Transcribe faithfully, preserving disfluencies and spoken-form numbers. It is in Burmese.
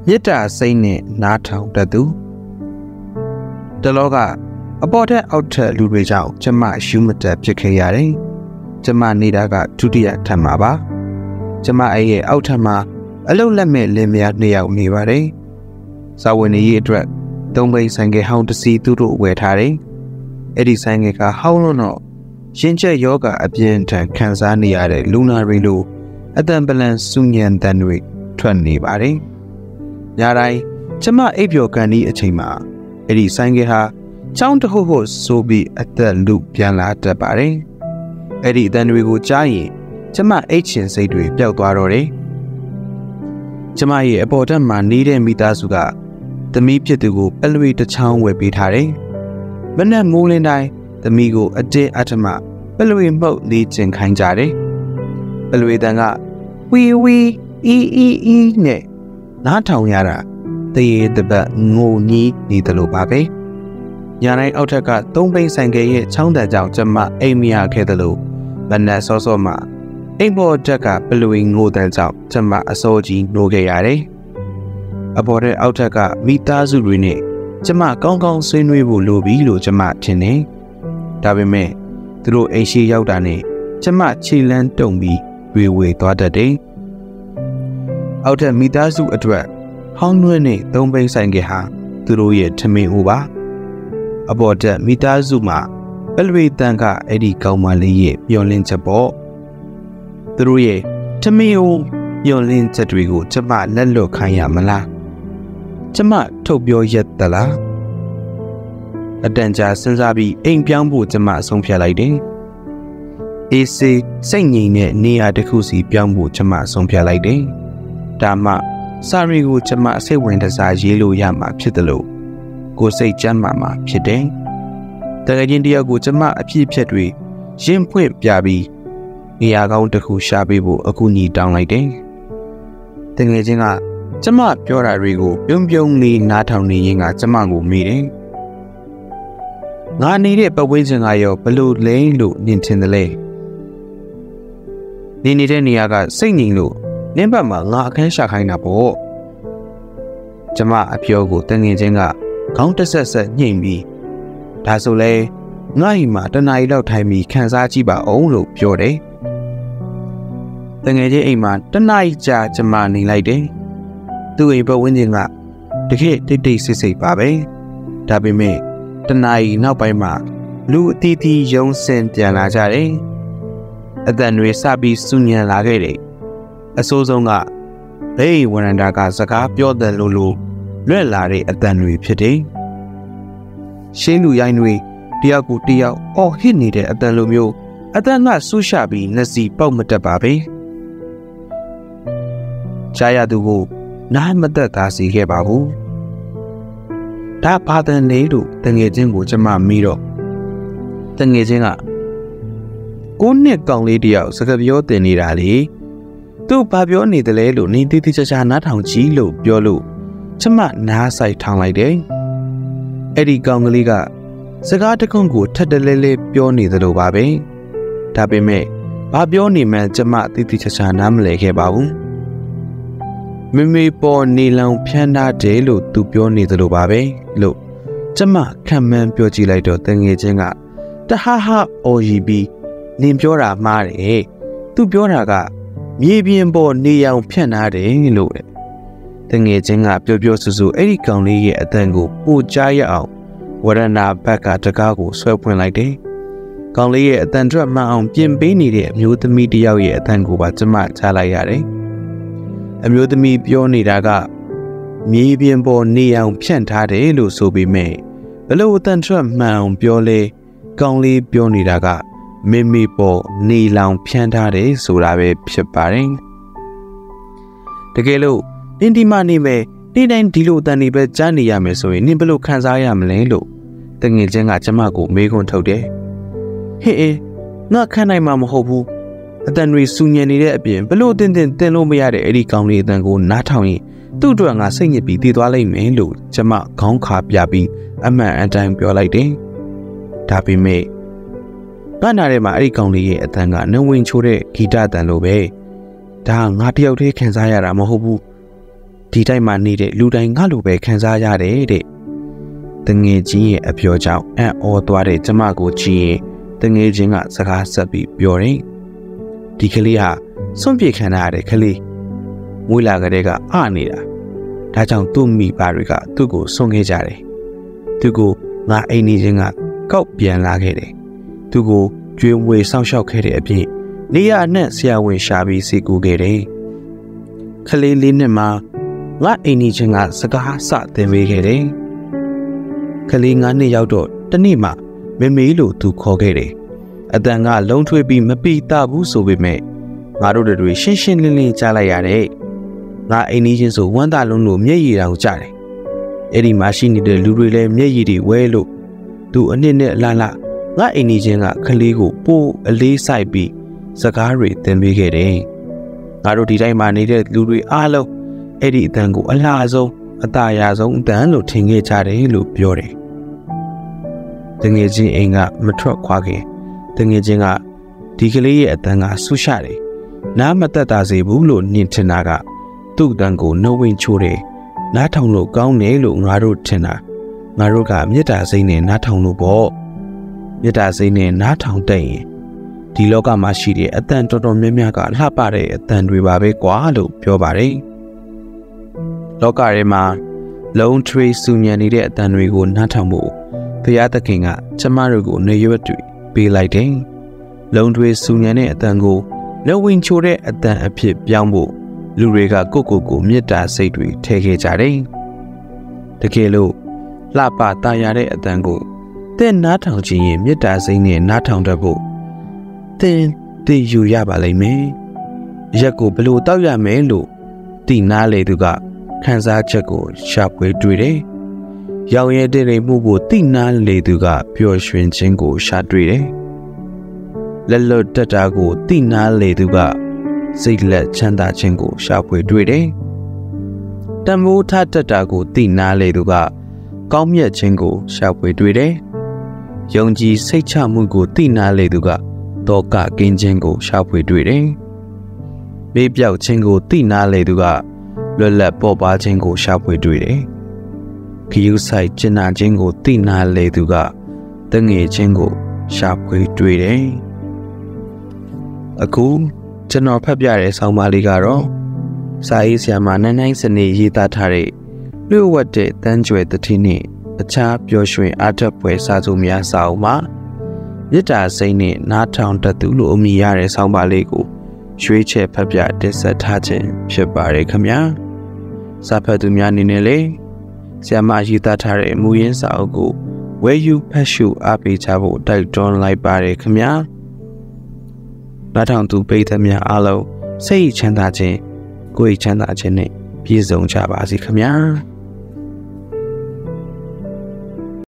မေတ္တာစိတ်နဲ့နားထောင်တတ်သူတလောကအပေါ်ထက်အောက်ထက်လူတွေကြောင့်ကျမရှုမတက်ဖြစ်ခဲ့ရတယ်။ကျမနေတာကဒုတိယထပ်မှာပါ။ကျမအဲ့ရဲ့အောက်ထပ်မှာအလုံးလက်မဲ့လင်မယားနှစ်ယောက်နေပါတယ်။စာဝင်ရေးအတွက်သုံးဘိန်းဆိုင်ကဟောင်းတစ်စီးသူတို့ဝယ်ထားတယ်။အဲ့ဒီဆိုင်ကဟောင်းလို့တော့ရင်ကျက်ယောဂအပြင်းထန်ခံစားနေရတဲ့လူနာတွေလိုအတန်ပလန်စူညံတန်တွေထွက်နေပါတယ်။ညတိုင်းကျမအိပ်ပျော်ကန်ဒီအချိန်မှာအဲ့ဒီဆိုင်ကဟာချောင်းတဟုတ်ဟုတ်ဆိုပြီးအသက်လူပြန်လာတတ်ပါတယ်။အဲ့ဒီအတန်တွေကိုကြားရင်ကျမအိတ်ချင်စိတ်တွေပျောက်သွားတော့တယ်။ကျမရဲ့အပေါ်တက်မှာနေတဲ့မိသားစုကသမီးဖြစ်သူကိုပလွေတစ်ချောင်းဝယ်ပေးထားတယ်။မနက်မိုးလင်းတိုင်းသမီးကိုအတင်းအဓမ္မပလွေမှုတ်လေးကျင်ခိုင်းကြတယ်။ပလွေတန်ကဝီဝီအီအီအီနဲ့နားထောင်ရတာတရေတပတ်ငိုညီးနေတယ်လို့ပါပဲ။ညာတိုင်းအောက်ထက်ကသုံးဘိန်းဆိုင်ကရဲ့ချောင်းတန်ကြောင့်ကျမအိမ်မရခဲ့တယ်လို့မနက်စောစောမှာအိမ်ပေါ်တက်ကပလွေငိုတန်ကြောင့်ကျမအစိုးကြီးနိုးခဲ့ရတယ်။အပေါ်တဲ့အောက်ထက်ကမိသားစုတွေနဲ့ကျမကောင်းကောင်းဆွေးနွေးဖို့လိုပြီလို့ကျမထင်တယ်။ဒါပေမဲ့သူတို့အိမ်ရှိရောက်တာနဲ့ကျမခြေလန်းတုံပြီးဝေဝေသွားတတ်တယ်။အောက်ထက်မိသားစုအတွက်ဟောင်းနှွဲ့နဲ့သုံးဘိန်းဆိုင်ကဟာသူတို့ရဲ့ထမင်းဦးပါအပေါ်တက်မိသားစုမှာပလွေတန်ကအဲ့ဒီကောင်းမလေးရဲ့ပျော်လင့်ချက်ပေါ့သူတို့ရဲ့ထမင်းဦးပျော်လင့်ချက်တွေကိုကျမလက်လွတ်ခိုင်းရမလားကျမထုတ်ပြောရက်သလားအတန်ကြာစဉ်းစားပြီးအိမ်ပြောင်းဖို့ကျမဆုံးဖြတ်လိုက်တယ်အေးစေးစိတ်ငြိမ်တဲ့နေရာတစ်ခုစီပြောင်းဖို့ကျမဆုံးဖြတ်လိုက်တယ်ဒါမှစာရီကိုကျမစိတ်ဝင်တစားရေးလို့ရမှာဖြစ်တယ်လို့ကိုစိတ်ကြမ်းမာမှာဖြစ်တယ်။တကယ်ချင်းတယောက်ကိုကျမအဖြစ်အပျက်တွေရင်ဖွင့်ပြပြီးနေရာကောင်းတစ်ခုရှာပေးဖို့အခုညီတောင်းလိုက်တယ်။တကယ်ချင်းကကျမပြောတာတွေကိုပြုံးပြုံးလေးနားထောင်နေရင်ကကျမကိုမေးတယ်။ငါနေတဲ့ပတ်ဝန်းကျင်ကရောဘလို့လဲလို့နင်ထင်တယ်လေ။နေနေတဲ့နေရာကစိတ်ငြိမ်လို့နင်းဘက်မှာငါအခန်းရှာခိုင်းတာပေါ့။ကျမအပြောကိုတကယ်ချင်းကခေါင်းတက်ဆက်ဆက်ညှိမ့်ပြီးဒါဆိုလဲငါ့အိမ်မှာတနားရီလောက်ထိုင်ပြီးခန်းစားကြည့်ပါအောင်လို့ပြောတယ်။တငယ်ချင်းအိမ်မှာတနားရီကြာကျမနေလိုက်တယ်။သူ့အိမ်ပတ်ဝန်းကျင်ကတကယ်တိတ်တိတ်ဆိတ်ဆိတ်ပါပဲ။ဒါပေမဲ့တနားရီနောက်ပိုင်းမှာလူအသီးသီးရုံးစင်ပြန်လာကြတယ်။အတန်တွေစပြီးစူညံလာခဲ့တယ်။အဆိုးဆုံးကဘေးဝရန်ဒါကစကားပြောတယ်လို့လို့လွတ်လာတဲ့အတန်တွေဖြစ်တယ်။ရှင်းလူရိုင်းတွေတယောက်ကိုတယောက်အော်ဟစ်နေတဲ့အတန်လိုမျိုးအတန်ကဆူရှာပြီးနှစီပေါက်မတက်ပါပဲ။ကြားရသူကိုနားမသက်သာစေခဲ့ပါဘူး။ဒါဘာတန်လဲလို့တငယ်ချင်းကိုကျမမေးတော့တငယ်ချင်းကကိုနှစ်ကောင်လေးတယောက်စကားပြောတင်နေတာလေ။သူဘာပြောနေတယ်လဲလို့နေတိတိကျကျနားထောင်ကြည့်လို့ပြောလို့ကျမနားဆိုင်ထောင်လိုက်တယ်။အဲ့ဒီကောင်ကလေးကစကားတခွန်းကိုထက်တလဲလဲပြောနေသလိုပါပဲ။ဒါပေမဲ့ဘာပြောနေမှန်းကျမတိတိကျကျနားမလည်ခဲ့ပါဘူး။မမေပေါ်နေလောင်ဖြန်းထားတယ်လို့သူပြောနေသလိုပါပဲလို့ကျမခံမှန်းပြောကြည့်လိုက်တော့တငယ်ချင်းကတဟဟအော်ရီပြီးနင်ပြောတာမှားတယ်။သူပြောတာကမြေပြင်ပေါ်နေအောင်ဖြန့်ထားတယ်လို့တဲ့တငယ်ချင်းကပြောပြောဆူဆူအဲ့ဒီကောင်လေးရဲ့အတန်ကိုပိုကြားရအောင်ဝရဏဘက်ကတကားကိုဆွဲဖွင့်လိုက်တယ်။ကောင်လေးရဲ့အတန်ထွက်မှအောင်ပြင်ပေးနေတဲ့အမျိုးသမီးတယောက်ရဲ့အတန်ကိုပါကျမကြားလိုက်ရတယ်။အမျိုးသမီးပြောနေတာကမြေပြင်ပေါ်နေအောင်ဖြန့်ထားတယ်လို့ဆိုပေမဲ့ဘလို့အတန်ထွက်မှအောင်ပြောလဲကောင်လေးပြောနေတာကမေမေပေါ်နေလောင်ဖြန့်ထားတယ်ဆိုတာပဲဖြစ်ပါတယ်။တကယ်လို့နင်ဒီမနေမဲ့နေ့တိုင်းဒီလိုအတန်တွေပဲကြားနေရမယ်ဆိုရင်နင်ဘယ်လိုခံစားရမလဲလို့တငယ်ချင်းကကျမကိုမေးခွန်းထုတ်တယ်။ဟေးအေးငါခံနိုင်မှာမဟုတ်ဘူး။အတန်တွေစူညံနေတဲ့အပြင်ဘလို့တင်းတင်းတင်လို့မရတဲ့အဲ့ဒီကောင်လေးအတန်ကိုနားထောင်ရင်သူ့အတွက်ငါစိတ်ညစ်ပြီးတည်သွားလိမ့်မယ်လို့ကျမခေါင်းခါပြပြီးအမှန်အတိုင်းပြောလိုက်တယ်။ဒါပေမဲ့ငါနာထဲမှာအဲ့ဒီကောင်လေးရဲ့အတန်ကနှဝင်ချိုးတဲ့ဂီတအတန်လိုပဲဒါငါတယောက်တည်းခံစားရတာမဟုတ်ဘူးဒီတိုင်းမှာနေတဲ့လူတိုင်းငါလိုပဲခံစားရတယ်တဲ့တငယ်ချင်းရဲ့အပြောကြောင့်အံ့ဩသွားတဲ့ကျမကိုကြည့်ရင်တငယ်ချင်းကစကားဆက်ပြီးပြောတယ်ဒီကလေးဟာစွန့်ပစ်ခံရတဲ့ကလေးမွေးလာကလေးကအားနေတာဒါကြောင့်သူ့မိဘတွေကသူ့ကိုဆွန့်ခဲ့ကြတယ်သူကိုငါအိမ်နေချင်းကကောက်ပြန်လာခဲ့တယ်သူကိုကြွေးမွေစောင့်ရှောက်ခဲ့တဲ့အပြင်နေရအနှံ့ဆရာဝန်ရှာပြီးစီကူခဲ့တယ်ကလေးလေးနှစ်မှာငါအိမ်နေချင်းကစကားစသင်ပေးခဲ့တယ်ကလေးငါနှစ်ယောက်တော့တနေ့မှမမေလို့သူခေါ်ခဲ့တယ်အတန်ကလုံးထွေးပြီးမပီတာဘူးဆိုပေမဲ့ငါတို့တွေရှင်းရှင်းလင်းလင်းကြားလိုက်ရတယ်ငါအိမ်နေချင်းဆိုဝမ်းသာလုံးလို့မျက်ရည်တောင်ကျတယ်အဲ့ဒီမှာရှိနေတဲ့လူတွေလည်းမျက်ရည်တွေဝဲလို့သူအနှစ်နဲ့အလားလားငါအိမ်နေချင်းကကလေးကိုပိုးအလေးဆိုင်ပြီးစကားတွေသင်ပေးခဲ့တယ်ငါတို့ဒီတိုင်းမှာနေတဲ့လူတွေအားလုံးအဲ့ဒီအတန်ကိုအလားဆုံးအသာရဆုံးအတန်လို့ထင်ခဲ့ကြတယ်လို့ပြောတယ်တငယ်ချင်းအိမ်ကမထွက်ခွာခင်တငယ်ချင်းကဒီကလေးရဲ့အတန်ကဆူရှတယ်နားမသက်သာစေဘူးလို့နှင်ထင်တာကသူ့အတန်ကိုနှုတ်ဝင်ချိုးတယ်နားထောင်လို့ကောင်းတယ်လို့ငါတို့ထင်တာငါတို့ကမေတ္တာစိတ်နဲ့နားထောင်လို့ပေါ့မေတ္တာစိတ်နဲ့နားထောင်တဲ့ရင်ဒီလောကမှာရှိတဲ့အတန်တော်တော်များများကလှပတဲ့အတန်တွေပါပဲကွာလို့ပြောပါတယ်လောကထဲမှာလုံးထွေးစူညံနေတဲ့အတန်တွေကိုနားထောင်ဖို့ဘုရားသခင်ကကျမတို့ကိုနေရွက်တွေပေးလိုက်တယ်လုံးထွေးစူညံတဲ့အတန်ကိုလက်ဝင်ချိုတဲ့အတန်အဖြစ်ပြောင်းဖို့လူတွေကကိုကိုကိုမေတ္တာစိတ်တွေထည့်ခဲ့ကြတယ်တကယ်လို့လှပတာယာတဲ့အတန်ကိုသင်နားထောင်ခြင်းရင်မေတ္တာစိတ်နဲ့နားထောင်တတ်ဖို့သင်သိယူရပါလိမ့်မယ်ရက်ကိုဘယ်လိုတောက်ရမယ်လို့သိနာလေသူကခံစားချက်ကိုရှာဖွေတွေ့တယ်ရောင်ရဲတဲ့မှုကိုသိနာလေသူကပျော်ရွှင်ခြင်းကိုရှာတွေ့တယ်လက်လွတ်တက်တာကိုသိနာလေသူကစိတ်လက်ချမ်းသာခြင်းကိုရှာဖွေတွေ့တယ်တမိုးထတက်တာကိုသိနာလေသူကကောင်းမြတ်ခြင်းကိုရှာဖွေတွေ့တယ်ယုံကြည်စိတ်ချမှုကိုသိနာလေသူကတောကကင်းခြင်းကိုရှာဖွေတွေ့တယ်မေးပြောက်ခြင်းကိုသိနာလေသူကလွတ်လပ်ပေါ်ပါခြင်းကိုရှာဖွေတွေ့တယ်ခရူးဆိုင်ကျင်နာခြင်းကိုသိနာလေသူကတငယ်ခြင်းကိုရှာဖွေတွေ့တယ်အခုကျွန်တော်ဖတ်ပြတဲ့ဆောင်းပါးလေးကတော့စာရေးဆရာမနိုင်နိုင်စနေရေးသားထားတဲ့လျှို့ဝှက်တဲ့တန်းကြွယ်တတိနဲ့အခြားပျော်ရွှင်အားထက်ပွဲစာစုများစာအုပ်မှာမေတ္တာစိတ်နဲ့နားထောင်တတ်သူလို့အမည်ရတဲ့ဆောင်းပါးလေးကိုရွေးချယ်ဖတ်ပြတင်ဆက်ထားခြင်းဖြစ်ပါတယ်ခင်ဗျာစာဖတ်သူများအနေနဲ့လေဆရာမရေးသားထားတဲ့မူရင်းစာအုပ်ကိုဝယ်ယူဖတ်ရှုအားပေးကြဖို့တိုက်တွန်းလိုက်ပါတယ်ခင်ဗျာနားထောင်သူပိတ်သက်များအားလုံးစိတ်ချမ်းသာခြင်းကိုယ်ချမ်းသာခြင်းနဲ့ပြည့်စုံကြပါစေခင်ဗျာ